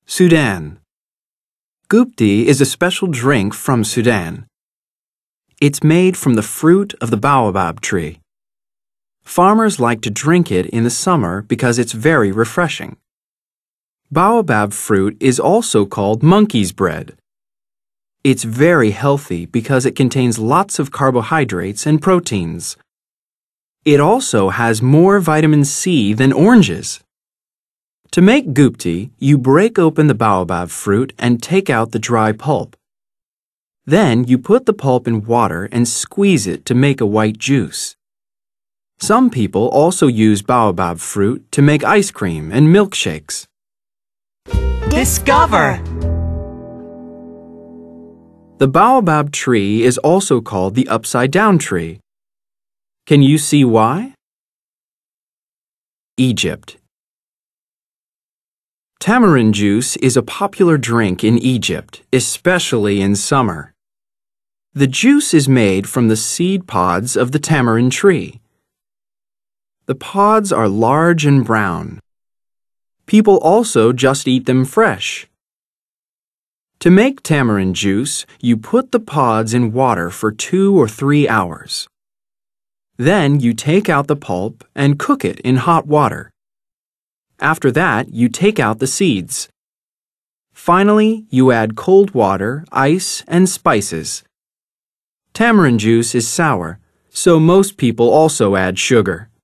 Sudan. Gupti is a special drink from Sudan. It's made from the fruit of the baobab tree. Farmers like to drink it in the summer because it's very refreshing. Baobab fruit is also called monkey's bread. It's very healthy because it contains lots of carbohydrates and proteins. It also has more vitamin C than oranges. To make gupti, you break open the baobab fruit and take out the dry pulp. Then you put the pulp in water and squeeze it to make a white juice. Some people also use baobab fruit to make ice cream and milkshakes. Discover! The baobab tree is also called the upside-down tree. Can you see why? Egypt. Tamarind juice is a popular drink in Egypt, especially in summer. The juice is made from the seed pods of the tamarind tree. The pods are large and brown. People also just eat them fresh. To make tamarind juice, you put the pods in water for 2 or 3 hours. Then you take out the pulp and cook it in hot water. After that, you take out the seeds. Finally, you add cold water, ice, and spices. Tamarind juice is sour, so most people also add sugar.